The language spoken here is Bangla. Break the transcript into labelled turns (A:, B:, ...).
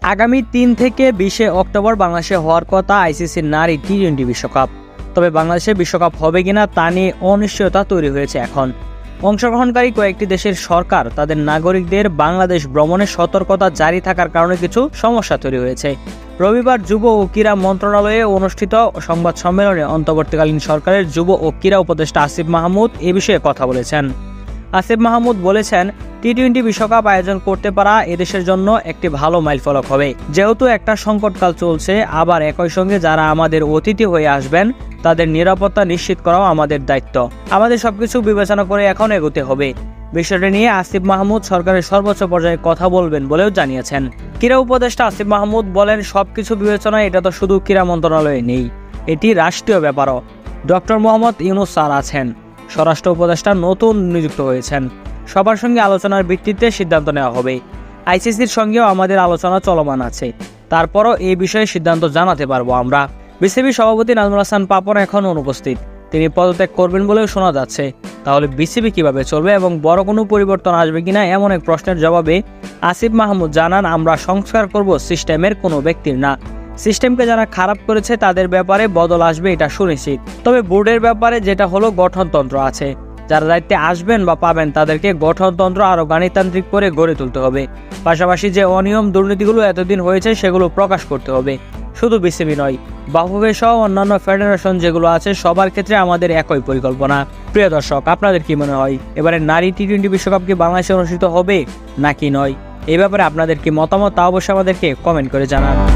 A: আগামী ৩ থেকে 20 অক্টোবর বাংলাদেশে হওয়ার কথা আইসিসির নারী টি-20 বিশ্বকাপ। তবে বাংলাদেশে বিশ্বকাপ হবে কিনা তা নিয়ে অনিশ্চয়তা তৈরি হয়েছে এখন। অংশগ্রহণকারী কয়েকটি দেশের সরকার তাদের নাগরিকদের বাংলাদেশ ভ্রমণে সতর্কতা জারি থাকার কারণে কিছু সমস্যা তৈরি হয়েছে। রবিবার যুব ও ক্রীড়া মন্ত্রণালয়ে অনুষ্ঠিত সংবাদ সম্মেলনে অন্তর্বর্তীকালীন সরকারের যুব ও ক্রীড়া উপদেষ্টা আসিফ মাহমুদ এ বিষয়ে কথা বলেছেন। আসিফ মাহমুদ বলেছেন, টি-20 বিশ্বকাপ আয়োজন করতে পারা এদেশের জন্য একটি ভালো মাইলফলক হবে। যেহেতু একটা সংকটকাল চলছে, আবার একই সঙ্গে যারা আমাদের অতিথি হয়ে আসবেন তাদের নিরাপত্তা নিশ্চিত করাও আমাদের দায়িত্ব। আমাদের সবকিছু বিবেচনা করে এখন এগোতে হবে। বিষয়টি নিয়ে আসিফ মাহমুদ সরকারের সর্বোচ্চ পর্যায়ে কথা বলবেন বলেও জানিয়েছেন। ক্রীড়া উপদেষ্টা আসিফ মাহমুদ বলেন, সবকিছু বিবেচনায় এটা তো শুধু ক্রীড়া মন্ত্রণালয়ে নেই, এটি রাষ্ট্রীয় ব্যাপারও। ডক্টর মোহাম্মদ ইউনূস স্যার আছেন, স্বরাষ্ট্র উপদেষ্টা নতুন নিযুক্ত হয়েছেন। সবার সঙ্গে আলোচনার ভিত্তিতে সিদ্ধান্ত নেওয়া হবে। আইসিসির সঙ্গেও আমাদের আলোচনা চলমান আছে, তারপরও এই বিষয়ে সিদ্ধান্ত জানাতে পারবো আমরা। বিসিবি সভাপতি নাজমুল হাসান পাপন এখন অনুপস্থিত, তিনি পদত্যাগ করবেন বলেও শোনা যাচ্ছে। তাহলে বিসিবি কিভাবে চলবে এবং বড় কোনো পরিবর্তন আসবে কিনা এমন এক প্রশ্নের জবাবে আসিফ মাহমুদ জানান, আমরা সংস্কার করব সিস্টেমের, কোনো ব্যক্তির না। সিস্টেমকে যারা খারাপ করেছে তাদের ব্যাপারে বদল আসবে, এটা সুনিশ্চিত। তবে বোর্ডের ব্যাপারে যেটা হলো, গঠনতন্ত্র আছে, যারা দায়িত্বে আসবেন বা পাবেন তাদেরকে গঠনতন্ত্র আরও গণতান্ত্রিক করে গড়ে তুলতে হবে। পাশাপাশি যে অনিয়ম দুর্নীতিগুলো এতদিন হয়েছে সেগুলো প্রকাশ করতে হবে। শুধু বিসিবি নয়, বাফুফে সহ অন্যান্য ফেডারেশন যেগুলো আছে সবার ক্ষেত্রে আমাদের একই পরিকল্পনা। প্রিয় দর্শক, আপনাদের কি মনে হয় এবারে নারী টি-20 বিশ্বকাপ কি বাংলাদেশে অনুষ্ঠিত হবে নাকি নয়? এই ব্যাপারে আপনাদের কি মতামত তা অবশ্যই আমাদেরকে কমেন্ট করে জানান।